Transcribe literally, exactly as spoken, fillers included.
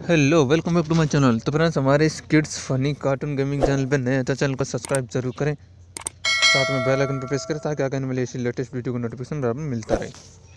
Hello, welcome back to my channel. तो friends, हमारे इस kids funny cartoon gaming channel पे नए हैं तो चैनल को सब्सक्राइब जरूर करें, साथ में बेल आइकन पर प्रेस करें ताकि आगे आने वाली ऐसी लेटेस्ट वीडियो को नोटिफिकेशन बराबर मिलता रहे।